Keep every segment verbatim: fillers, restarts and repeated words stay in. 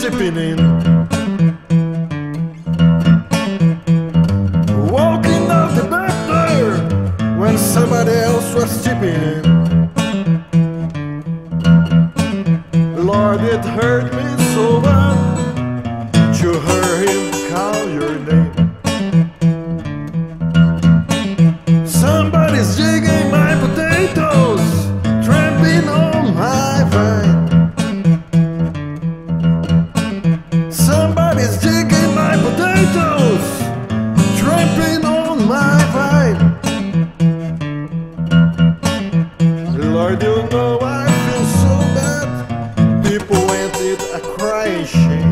chipping in. Walking out the back door when somebody else was chipping in. Lord, it hurt me so bad to hear him call your name. Somebody's digging my potatoes, tramping on my vine. Somebody's digging my potatoes, tramping on my vine. Lord, you know I feel so bad. People went it a crying shame.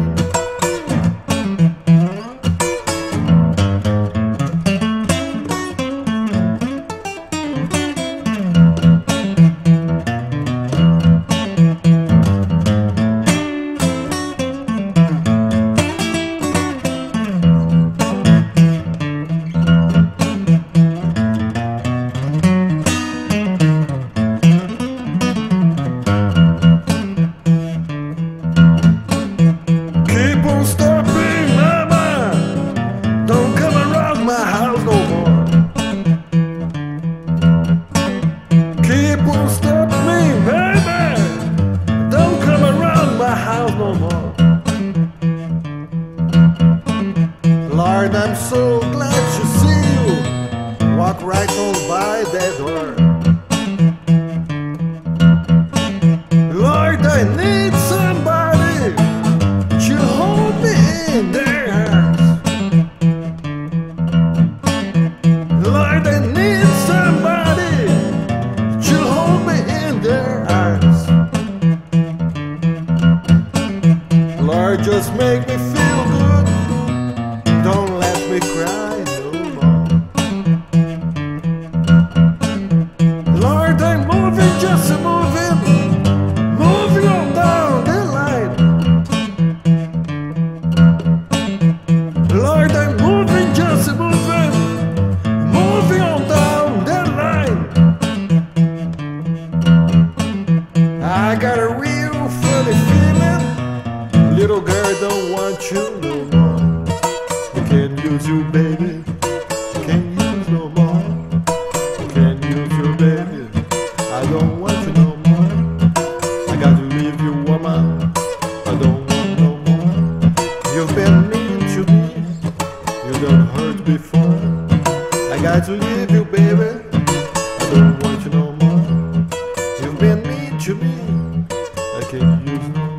Lord, I'm so glad to see you walk right on by that door. Lord, I need somebody to hold me in their arms. Lord, I need somebody to hold me in their arms. Lord, just make me feel good. Don't let me cry no more. Lord, I'm moving, just moving, moving on down the line. Lord, I'm moving, just moving, moving on down the line. I got a real funny feeling, little girl don't want you no more. Can't use you, baby. Can't use no more. Can't use you, baby. I don't want you no more. I got to leave you, woman. I don't want no more. You've been mean to me. You done hurt before. I got to leave you, baby. I don't want you no more. You've been mean to me. I can't use no more.